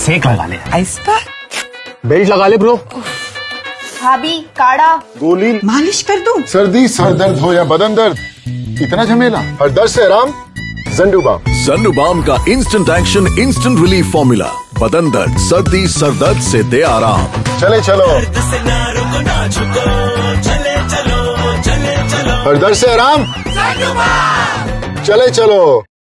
सेक लगा ले। आइस पर बेल्ट लगा ले ब्रो। भाभी काढ़ा गोली मालिश कर दूं? सर्दी सर दर्द हो या बदन दर्द, इतना झमेला, हर दर्द से आराम ज़ंडुबाम। ज़ंडुबाम का instant action, instant relief formula, बदन दर्द, सर्दी, सर दर्द से दे आराम। चले चलो, हर दर्द से आराम, चले चलो।